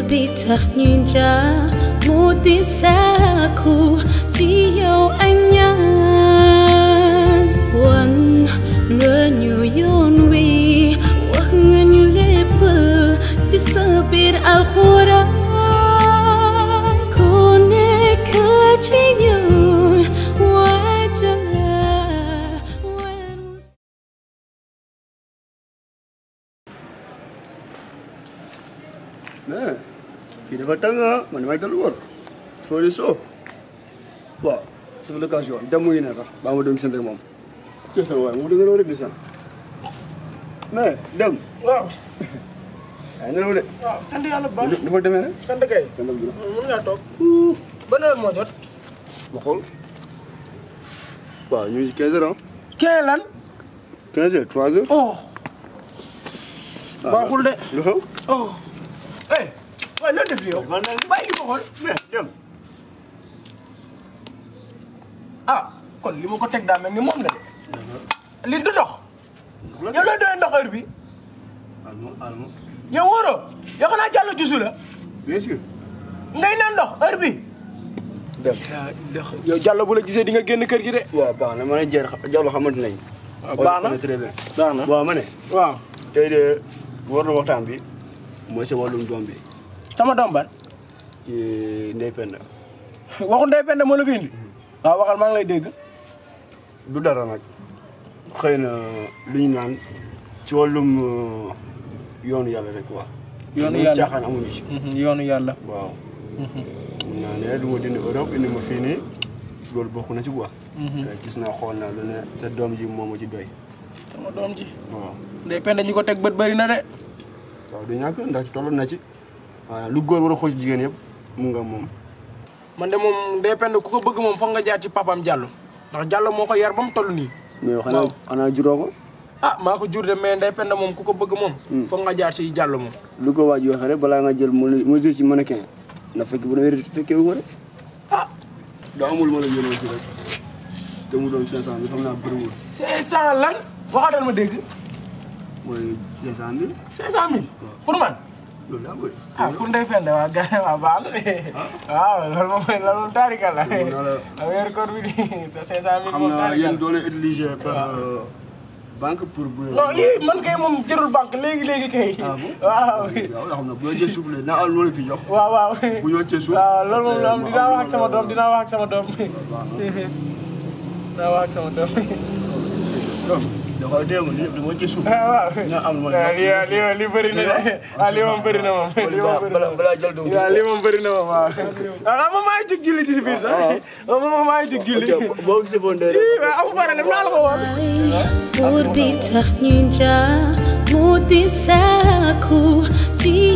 bi tax ñuy jaar moo di sàkku ci yow ay ñaan wan nga ñu yoon wi wax nga ñu lépp ci sa biir alxuraan ku nekk ci ñun waajala mais fii dafa tàng man damay dellu woon soo di soo waaw sama location dem mu ngi ne sax baa ma doon gisante ak moom kii sama waay moom da nga doon rek di sant mais dem waaw ay nelaw de waaw sant yàlla bu baax ni fa demee nag sant kay sant bi mën ngaa toog ban heure moo jot ma xool waaw ñu ngi ci 15 heures kee lan 15 heures 3 heures oh baaxul de lu xew oh eh waaye loo def li yow bàyyi li ma xool mais dem ah kon li ma ko teg daa mel ni moom la de li du dox yow looy doyee ndox heure bi almo yow wóoroo yow xanaa jàll jusu la bien sûr ngay naan ndox heure bi dem yow jàll bu la gisee di nga génn kër gi de waaw baax na ma ne jeer jàllo xamante nañ baax na très bien baax na waaw ma ne waaw tey de war na waxtaan bi mooy sa wàllum doom bi sama doom ban ci Ndeye Penda waxu Ndeye Penda moo la fi indi waaw waxal maa ngi lay dégg du dara nag xëy na lu ñu naan ci wàllum yoonu yàlla rek quoi. yoonu yàlla caaxaan amuñu ci. yoonu yàlla. waaw. mun naa ne du ma dindi Europe indi ma fii nii loolu bokk na ci quoi. gis naa xool naa lu ne te doom ji moom ma ci doy. sama doom ji. waaw. Ndeye Penda ñi ko teg bët bëri na de. waaw du ñàkk ndax tolloon na ci. waaw lu góor war a xool ci jigéen yëpp mu nga moom. man de moom Ndeye Penda ku ko bëgg moom foog nga jaar ci papaam Diallo ndax Diallo moo ko yar ba mu toll nii. mais xanaa juróo ko. ah maa ko jur de mais Ndeye Penda moom ku ko bëgg moom. foog nga jaar ci Diallo moom. lu ko waaj waxee rek balaa nga jël mesure ci mannequin na fekk bu ne fekkee wu ko rek. ah. daa amul ma la yónnee ci rek te mu doon 500 bi xam naa bëriwul. 500 lan waxaatal ma dégg. mooy 500 000. 500 000 pour man. loolu daa bëri. ah pour Ndeye Penda waa gars yi waa baax na de. waaw loolu moom taarika la. waaw weeru koor bi nii te 500 000 moom taarika la. xam naa yéen doo leen utilisé par banque pour. non yii man kay moom jërul banque léegi kay. ah bon waaw. waaw xam naa bu ñu cee suuf la naa am lu ma fi jox. waaw. bu ñu cee suuf. waaw loolu moom dinaa wax ak sama doom dinaa wax ak sama doom. dinaa wax ak sama doom. dafa dee moom lii moo ci suuf. waaw nga am lu ma lii bëri na de waaw lii moom bëri na moom. balaa jël dugub waaw lii moom bëri na moom waaw. ah moom maa ngi jug julli ci si biir sax. moom maa ngi jug julli. boo gisee foo ndee waaw amu problème naa la ko woon. buur bi tax ñuy jaar moo di sàkku ci